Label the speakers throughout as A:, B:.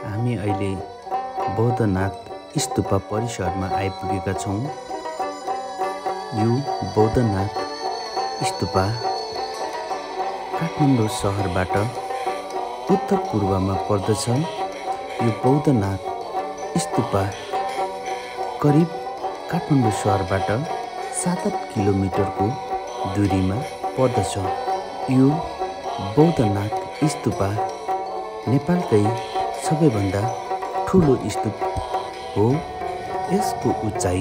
A: हामी अहिले बौद्धनाथ स्तूपा परिसरमा आइपुगेका छौँ। यो बौद्धनाथ स्तूपा काठमाडौँ सहरबाट उत्तर पूर्वमा पर्दछ। यो बौद्धनाथ स्तूपा करिब काठमाडौँ सहरबाट 7 किलोमिटरको दूरीमा पर्दछ। यो बौद्धनाथ स्तूपा नेपालकै सबैभन्दा ठुलो स्तूप हो। यसको उचाइ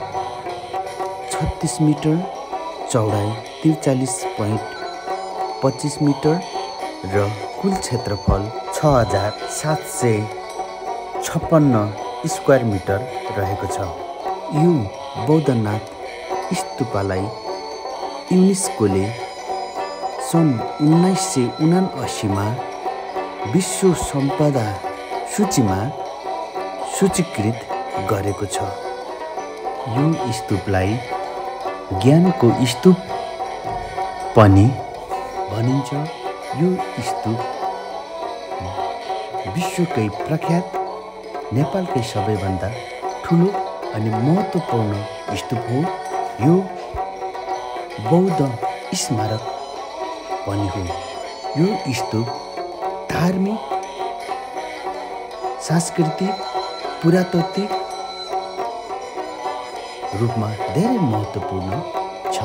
A: 36 मिटर, चौडाइ 43.25 मिटर र कुल क्षेत्रफल 6756 स्क्वायर मिटर रहेको छ। यो बौद्धनाथ स्तूपालाई युनेस्कोले सन् 1979 मा विश्व सम्पदा सूचीमा सूचीकृत गरेको छ। यो स्तूपलाई ज्ञानको स्तूप पनि भनिन्छ। यो स्तूप विश्वकै प्रख्यात नेपालकै सबैभन्दा ठुलो अनि महत्त्वपूर्ण स्तूप हो। यो बौद्ध स्मारक पनि हो। यो स्तूप धार्मिक, सांस्कृतिक, पुरातात्विक रूपमा धेरै महत्त्वपूर्ण छ।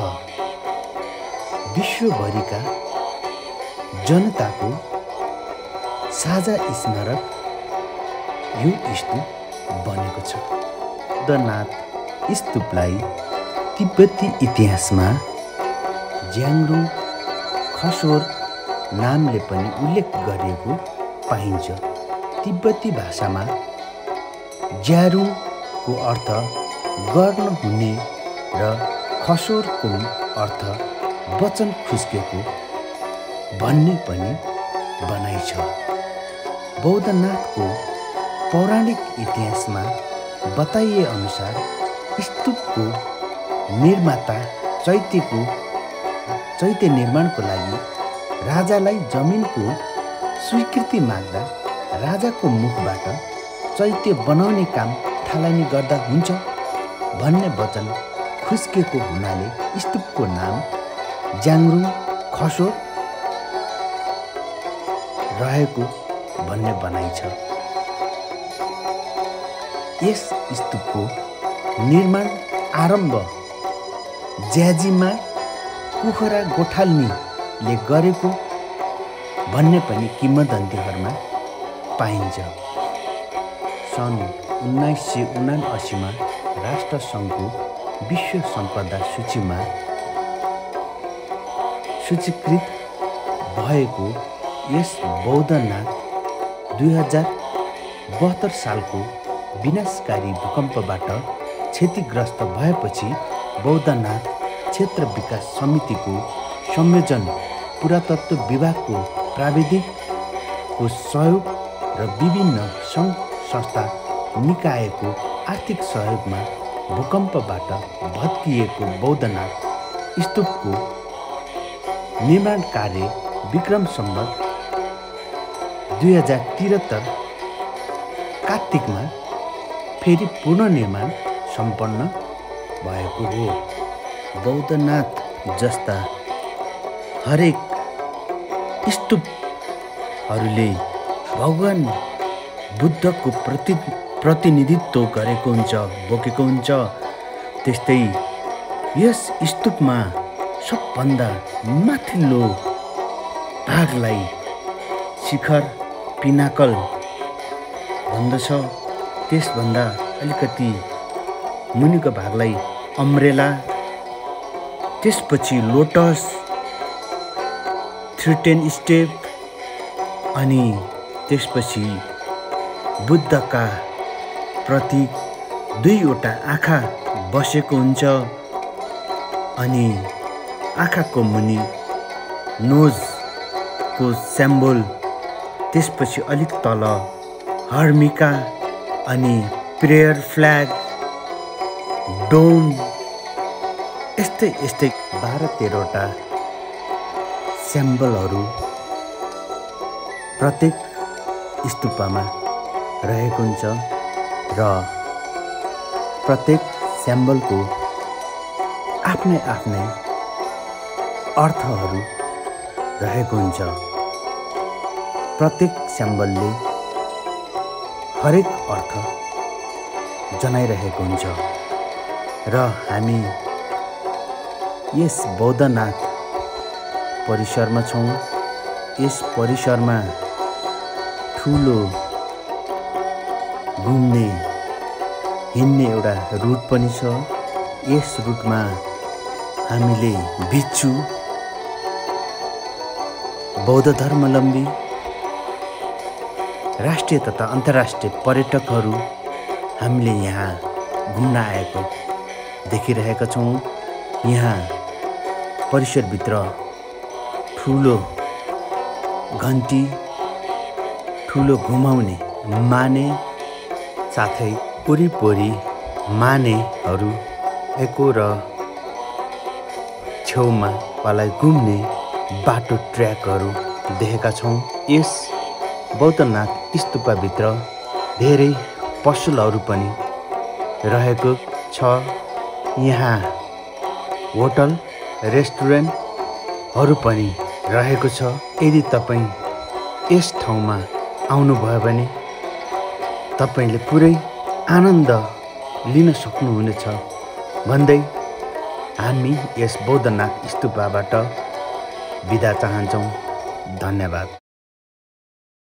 A: विश्वभरिका जनताको साझा स्मारक यो स्तूप बनेको छ। बौद्धनाथ स्तूपलाई तिब्बती इतिहासमा ज्याङ्रुङ खसोर नामले पनि उल्लेख गरिएको पाइन्छ। तिब्बती भाषामा ज्यारुङको अर्थ गर्न हुने र खसोरको अर्थ वचन खुस्केको भन्ने पनि भनाइ छ। बौद्धनाथको पौराणिक इतिहासमा बताइए अनुसार स्तूपको निर्माता चैत्य निर्माणको लागि राजालाई जमिनको स्वीकृति माग्दा राजाको मुखबाट चैत्य बनाउने काम थालनी गर्दा हुन्छ भन्ने वचन खुस्केको हुनाले स्तूपको नाम ज्याङ्रुङ खसोर रहेको भन्ने भनाइ छ। यस स्तूपको निर्माण आरम्भ ज्याजीमा कुखुरा गोठाल्नीले गरेको भन्ने पनि किंवदन्तीहरूमा पाइन्छ। सन् 1979 मा राष्ट्रसङ्घको विश्व सम्पदा सूचीमा सूचीकृत भएको यस बौद्धनाथ 2072 सालको विनाशकारी भूकम्पबाट क्षतिग्रस्त भएपछि बौद्धनाथ क्षेत्र विकास समितिको संयोजन, पुरातत्व विभागको प्राविधिकको सहयोग र विभिन्न सङ्घ संस्था निकायको आर्थिक सहयोगमा भूकम्पबाट भत्किएको बौद्धनाथ स्तूपको निर्माण कार्य विक्रम सम्वत 2073 कार्तिकमा फेरि पुनर्निर्माण सम्पन्न भएको हो। बौद्धनाथ जस्ता हरेक स्तूपहरूले भगवान बुद्धको प्रतिनिधित्व गरेको हुन्छ, बोकेको हुन्छ। त्यस्तै यस स्तूपमा सबभन्दा माथिल्लो भागलाई शिखर पिनाकल भन्दछ। त्यसभन्दा अलिकति मुनिको भागलाई अम्ब्रेला, त्यसपछि लोटस, 13 स्टेप अनि त्यसपछि बुद्धका प्रतीक 2वटा आँखा बसेको हुन्छ अनि आँखाको मुनि नोजको सिम्बल, त्यसपछि अलिक तल हर्मिका अनि प्रेयर फ्ल्याग, डोम, यस्तै 12-13वटा सिम्बलहरू प्रत्येक स्तूपमा रहेको हुन्छ र प्रत्येक सिम्बलको आफ्नै आफ्नै अर्थहरू रहेको हुन्छ। प्रत्येक सिम्बलले हरेक अर्थ जनाइरहेको हुन्छ र हामी यस बौद्धनाथ परिसरमा छौँ। यस परिसरमा ठुलो घुम्ने हिँड्ने एउटा रुट पनि छ। यस रुटमा हामीले भिक्षु, बौद्ध धर्मावलम्बी, राष्ट्रिय तथा अन्तर्राष्ट्रिय पर्यटकहरू हामीले यहाँ घुम्न आएको देखिरहेका छौँ। यहाँ परिसरभित्र ठुलो घन्टी, ठुलो घुमाउने माने साथै वरिपरि मानेहरू एको र छेउमा वालाई घुम्ने बाटो ट्र्याकहरू देखेका छौँ। यस बौद्धनाथ स्तूपभित्र धेरै पसलहरू पनि रहेको छ। यहाँ होटल, रेस्टुरेन्टहरू पनि रहेको छ। यदि तपाईँ यस ठाउँमा आउनुभयो भने तपाईले पुरै आनन्द लिन सक्नुहुनेछ भन्दै हामी यस बौद्धनाथ स्तूपबाट बिदा चाहन्छौँ। धन्यवाद।